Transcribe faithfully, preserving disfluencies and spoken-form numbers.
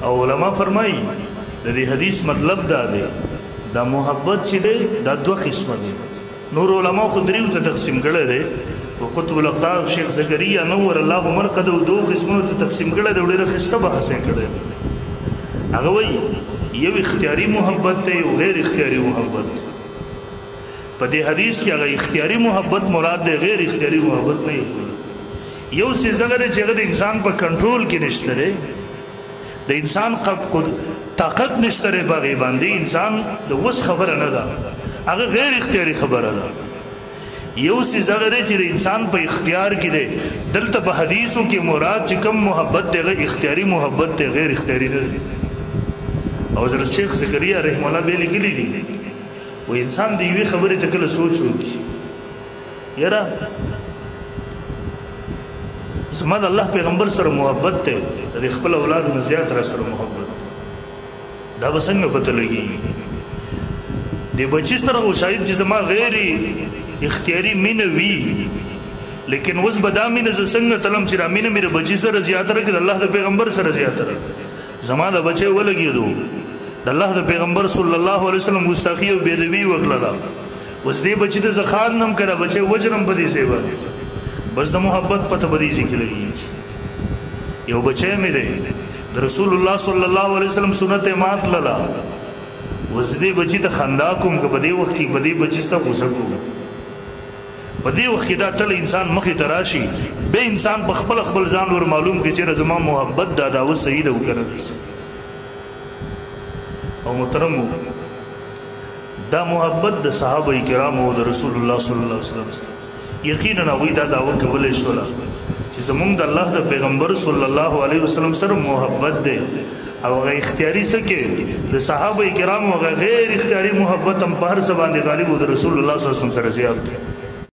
او علما فرمایي د دې حدیث مطلب دا دی دا محبت چې دی دا دوه قسمه دي نور علما خو دریو ته تقسیم کړی دی قطب الاقطاب شیخ زکریا نور الله مرقده دو قسمونو ته تقسیم کړی دی ډېره ښایسته بحث یې کړی هغه وایي یو اختیاري محبت دی او غیر اختیاري محبت په دې حدیث کې هغه اختیاري محبت مراد دی غیر اختیاري محبت نه یو څیز هغه دی چې هغه د انسان په کنټرول کې نشته دی د انسان طاقت نشته دی په هغې باندې انسان د وس خبره نه ده هغه غیر اختیاري خبره ده یو څیز هغه دی چې د انسان په اختیار کې دی دلته په حدیثو کې مراد چې کوم محبت دی هغه اختیاري محبت دی غیر اختیاري نه دی او حضرت شیخ زکریا رحمه الله به لیکلي دي و انسان د یوې خبرې ته کله سوچ وکړي یاره زما د الله پیغمبر سره محبت دی د خپل اولاد نه زیات را سره محبت دا به څنګه پته لګېږي د بچي سره خو شاید چې زما غیر اختیاري مینه وي لیکن اوس به دا مینه زه څنګه تلم چې دا مینه مې د بچي سره زیاته کړه د الله د پیغمبر سره زیاته کړه زما د بچی ولګېدو د الله د پیغمبر صلی الله علیه وسلم ګستاخي او بېادبي وکړله اوس دې بچي ته زه خان نم کړه بچی وجرم په دې ځای باندې بس د محبت پته په دې ځای کې لګېږي یو بچی مې دی د رسول الله صلی الله علیه وسلم سنت یې مات کړله اوس دې بچي ته خندا کوم که په دې وخت کې په دې بچي ستا غوسه کوم په دې وخت کې دا ټول انسان مخې ته راشي به انسان په خپل خپل ځان ور معلوم کړي چې زما محبت دا دا اوس صحیح ده وکړه او محترم دا محبت د صحابه کرامو او د رسول الله صلی الله علیه وسلم یقینا هغوی دا دعوه کولی شوله چې زمونږ د الله د پیغمبر صلی الله علیه وسلم سره محبت دی او هغه اختیاري څه کې د صحابه کرامو هغه غیر اختیاري محبت هم په هر څه باندې غالب او د رسول الله صلی الله علیه وسلم سره زیات دی